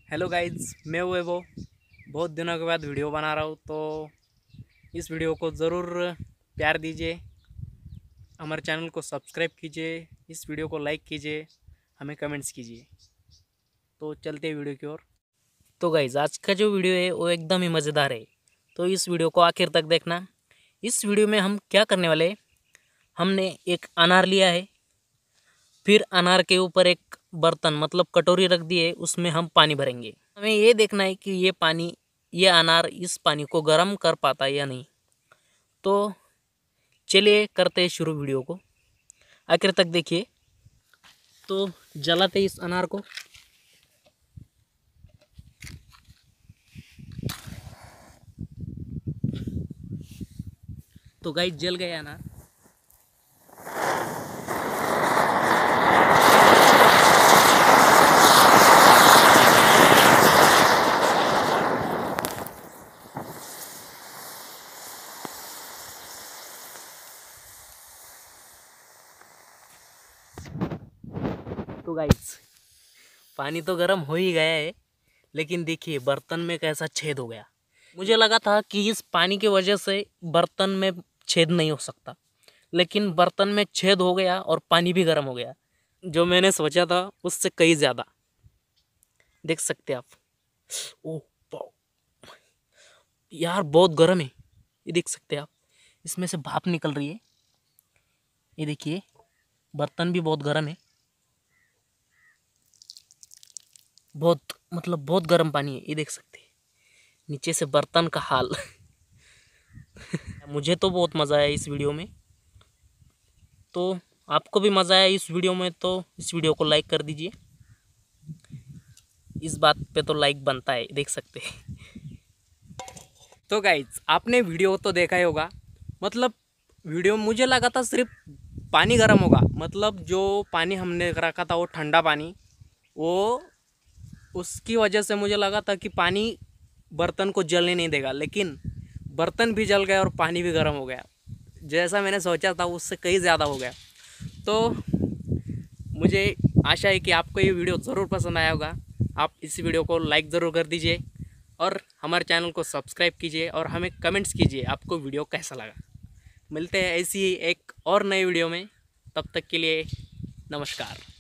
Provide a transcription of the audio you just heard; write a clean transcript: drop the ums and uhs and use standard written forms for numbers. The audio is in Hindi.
हेलो गाइज, मैं वो बहुत दिनों के बाद वीडियो बना रहा हूँ। तो इस वीडियो को ज़रूर प्यार दीजिए, हमारे चैनल को सब्सक्राइब कीजिए, इस वीडियो को लाइक कीजिए, हमें कमेंट्स कीजिए। तो चलते हैं वीडियो की ओर। तो गाइज, आज का जो वीडियो है वो एकदम ही मज़ेदार है, तो इस वीडियो को आखिर तक देखना। इस वीडियो में हम क्या करने वाले हैं, हमने एक अनार लिया है, फिर अनार के ऊपर एक बर्तन मतलब कटोरी रख दी है, उसमें हम पानी भरेंगे। हमें ये देखना है कि ये अनार इस पानी को गर्म कर पाता है या नहीं। तो चलिए करते हैं शुरू वीडियो को, आखिर तक देखिए। तो जलाते इस अनार को। तो गाइस, जल गया अनार। तो गाइस, पानी तो गर्म हो ही गया है, लेकिन देखिए बर्तन में कैसा छेद हो गया। मुझे लगा था कि इस पानी की वजह से बर्तन में छेद नहीं हो सकता, लेकिन बर्तन में छेद हो गया और पानी भी गर्म हो गया। जो मैंने सोचा था उससे कहीं ज़्यादा। देख सकते हैं आप। ओह वाह यार, बहुत गर्म है। ये देख सकते हैं आप, इसमें से भाप निकल रही है। ये देखिए, बर्तन भी बहुत गर्म है। बहुत गर्म पानी है, ये देख सकते हैं नीचे से बर्तन का हाल। मुझे तो बहुत मज़ा आया इस वीडियो में। तो आपको भी मज़ा आया इस वीडियो में, तो इस वीडियो को लाइक कर दीजिए। इस बात पे तो लाइक बनता है, देख सकते हैं। तो गाइज, आपने वीडियो तो देखा ही होगा। मतलब वीडियो मुझे लगा था सिर्फ पानी गर्म होगा, मतलब जो पानी हमने रखा था वो ठंडा पानी, वो उसकी वजह से मुझे लगा था कि पानी बर्तन को जलने नहीं देगा, लेकिन बर्तन भी जल गया और पानी भी गर्म हो गया। जैसा मैंने सोचा था उससे कहीं ज़्यादा हो गया। तो मुझे आशा है कि आपको ये वीडियो ज़रूर पसंद आया होगा। आप इस वीडियो को लाइक ज़रूर कर दीजिए और हमारे चैनल को सब्सक्राइब कीजिए और हमें कमेंट्स कीजिए आपको वीडियो कैसा लगा। मिलते हैं ऐसी ही एक और नई वीडियो में, तब तक के लिए नमस्कार।